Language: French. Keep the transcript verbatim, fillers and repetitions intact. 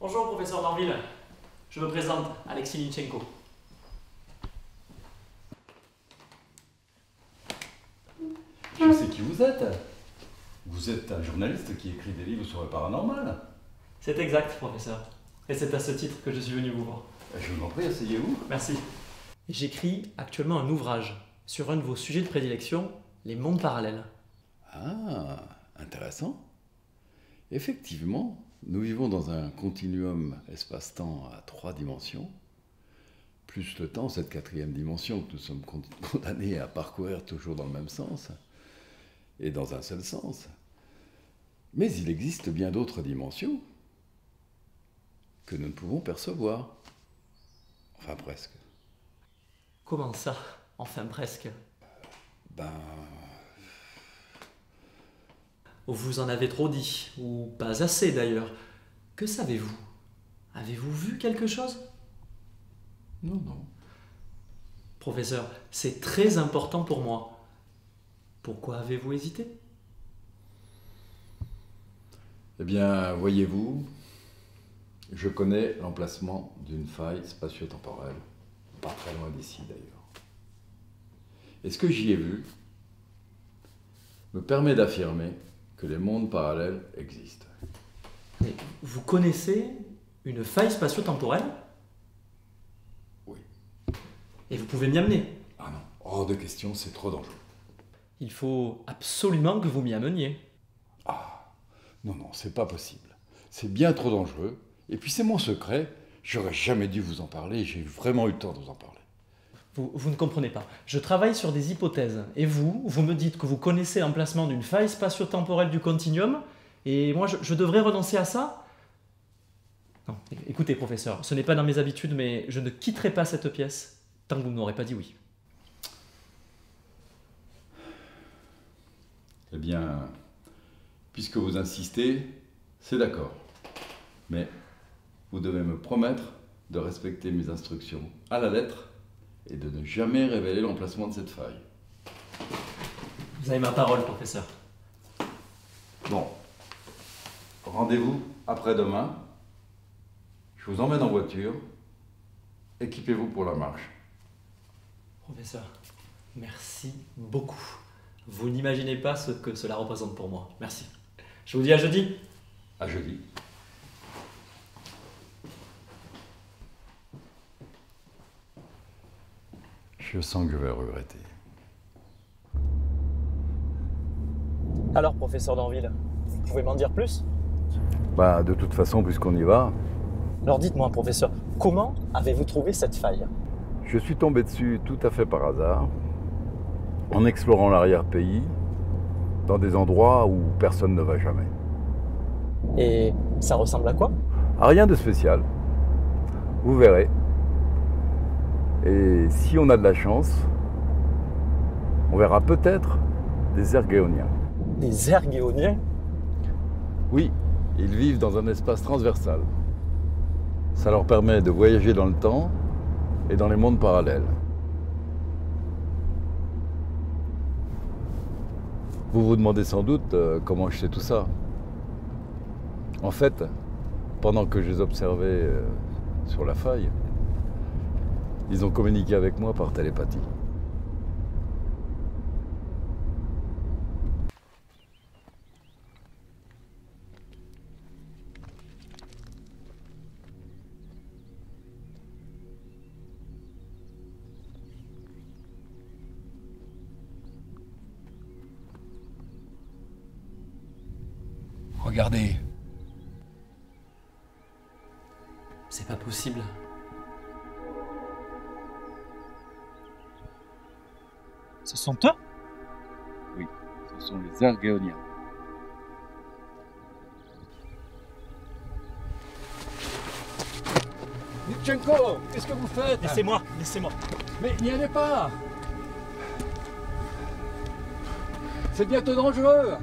Bonjour, professeur Danville. Je me présente, Alexis Linchenko. Je sais qui vous êtes. Vous êtes un journaliste qui écrit des livres sur le paranormal. C'est exact, professeur. Et c'est à ce titre que je suis venu vous voir. Je vous en prie, asseyez-vous. Merci. J'écris actuellement un ouvrage sur un de vos sujets de prédilection, les mondes parallèles. Ah, intéressant. Effectivement, nous vivons dans un continuum espace-temps à trois dimensions, plus le temps, cette quatrième dimension que nous sommes condamnés à parcourir toujours dans le même sens, et dans un seul sens. Mais il existe bien d'autres dimensions que nous ne pouvons percevoir. Enfin, presque. Comment ça? Enfin presque. Ben... Vous en avez trop dit, ou pas assez d'ailleurs. Que savez-vous? Avez-vous vu quelque chose? Non, non. Professeur, c'est très important pour moi. Pourquoi avez-vous hésité? Eh bien, voyez-vous, je connais l'emplacement d'une faille spatio-temporelle, pas très loin d'ici d'ailleurs. Et ce que j'y ai vu me permet d'affirmer que les mondes parallèles existent. Mais vous connaissez une faille spatio-temporelle? Oui. Et vous pouvez m'y amener? Ah non, hors de question, c'est trop dangereux. Il faut absolument que vous m'y ameniez. Ah, non, non, c'est pas possible. C'est bien trop dangereux. Et puis c'est mon secret. J'aurais jamais dû vous en parler. J'ai vraiment eu le temps de vous en parler. Vous, vous ne comprenez pas. Je travaille sur des hypothèses. Et vous, vous me dites que vous connaissez l'emplacement d'une faille spatio-temporelle du continuum. Et moi, je, je devrais renoncer à ça? Non, écoutez, professeur, ce n'est pas dans mes habitudes, mais je ne quitterai pas cette pièce tant que vous ne m'aurez pas dit oui. Eh bien, puisque vous insistez, c'est d'accord. Mais vous devez me promettre de respecter mes instructions à la lettre et de ne jamais révéler l'emplacement de cette faille. Vous avez ma parole, professeur. Bon. Rendez-vous après-demain. Je vous emmène en voiture. Équipez-vous pour la marche. Professeur, merci beaucoup. Vous n'imaginez pas ce que cela représente pour moi. Merci. Je vous dis à jeudi. À jeudi. Je sens que je vais regretter. Alors, professeur Danville, vous pouvez m'en dire plus? Bah, de toute façon, puisqu'on y va, Alors dites-moi, professeur, comment avez-vous trouvé cette faille? je suis tombé dessus tout à fait par hasard, en explorant l'arrière-pays, dans des endroits où personne ne va jamais. Et ça ressemble à quoi? Ah, rien de spécial. Vous verrez. Et si on a de la chance, on verra peut-être des ergéoniens. Des ergéoniens? Oui, ils vivent dans un espace transversal. Ça leur permet de voyager dans le temps et dans les mondes parallèles. Vous vous demandez sans doute euh, comment je sais tout ça. En fait, pendant que je les observais euh, sur la faille, ils ont communiqué avec moi par télépathie. Regardez. C'est pas possible. Ce sont eux? Oui, ce sont les ergéoniens. Linchenko, qu'est-ce que vous faites? Laissez-moi, laissez-moi. Mais n'y allez pas! C'est bientôt dangereux!